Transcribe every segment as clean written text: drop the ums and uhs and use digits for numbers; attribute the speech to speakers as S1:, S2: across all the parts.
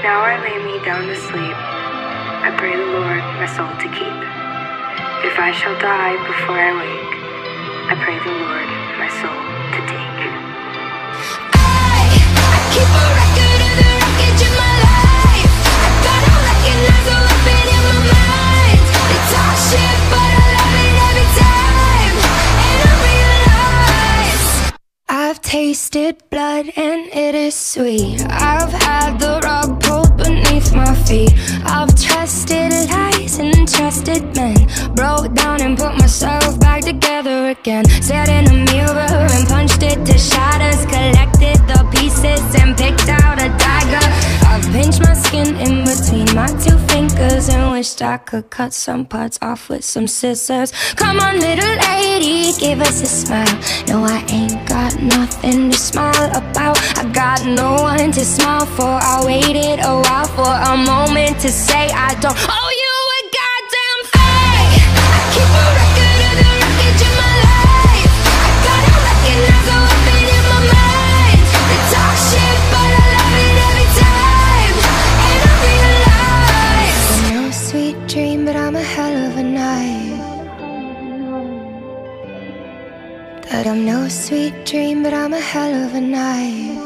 S1: Now I lay me down to sleep. I pray the Lord my soul to keep. If I shall die before I wake, I pray the Lord my soul to take.
S2: I keep a record of the wreckage of my life. I gotta recognize the weapon in my mind. They talk shit, but I love it every time. And I realize I've tasted blood and it is sweet. I've had the rug pulled beneath my feet. I've trusted lies and trusted men. Broke down and put myself back together again. Stared in a mirror and punched it to shatters. Collected the pieces and picked out a dagger. I've pinched my skin in between my two fingers and wished I could cut some parts off with some scissors. Come on, little lady, give us a smile. No, I ain't got nothing to smile about. I got no one to smile for. I waited a while for a moment to say I don't owe you a goddamn thing. I keep a record of the wreckage of my life. I gotta recognize the weapon in my mind. They talk shit, but I love it every time. And I realize I'm no sweet dream, but I'm a hell of a night. That I'm no sweet dream, but I'm a hell of a night.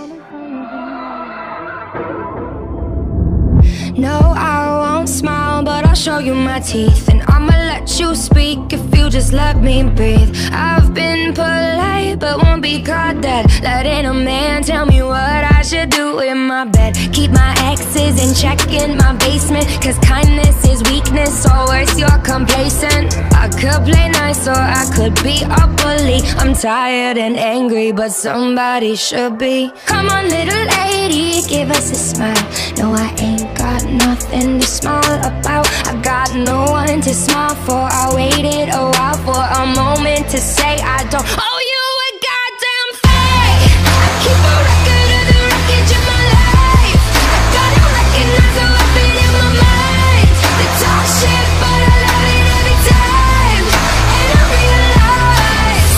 S2: No, I won't smile, but I'll show you my teeth. And I'ma let you speak if you just let me breathe. I've been polite, but won't be caught dead. Letting a man tell me what I should do in my bed. Keep my exes in check in my basement, cause kindness is weakness, or worse, you're complacent. I could play nice or I could be a bully. I'm tired and angry, but somebody should be. Come on, little lady, give us a smile. No, I ain't got nothing to smile about. I got no one to smile for. I waited a while for a moment to say I don't owe you a goddamn thing. I keep a record of the wreckage of my life. I gotta recognize the weapon in my mind. They talk shit, but I love it every time. And I realize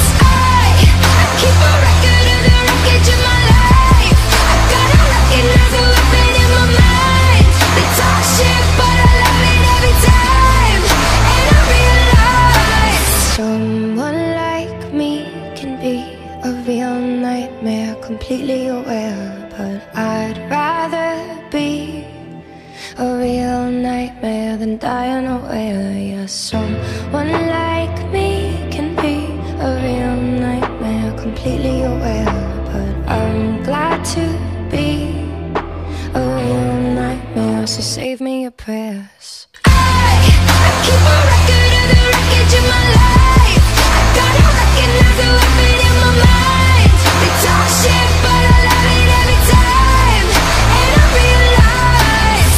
S2: I keep a record of the wreckage of my life. I gotta recognize the weapon in my mind. They talk shit, but I love it every time. And I realize someone like me can be a real nightmare, completely aware. But I'd rather be a real nightmare than die unaware. Yeah, someone like me can be a real nightmare, completely aware. But I'm glad to be a real nightmare, so save me your prayers. I keep a record of the wreckage of my life. I gotta recognize the weapon in my mind. They talk shit, but I love it every time. And I realize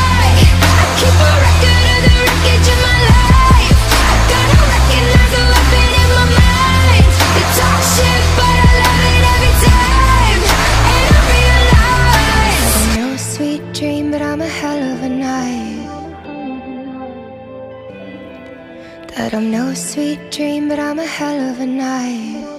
S2: I keep a record of the wreckage of my life. I gotta recognize the weapon in my mind. They talk shit, but I love it every time. And I realize I'm no sweet dream, but I'm a hell of a night. That I'm no sweet dream, but I'm a hell of a night.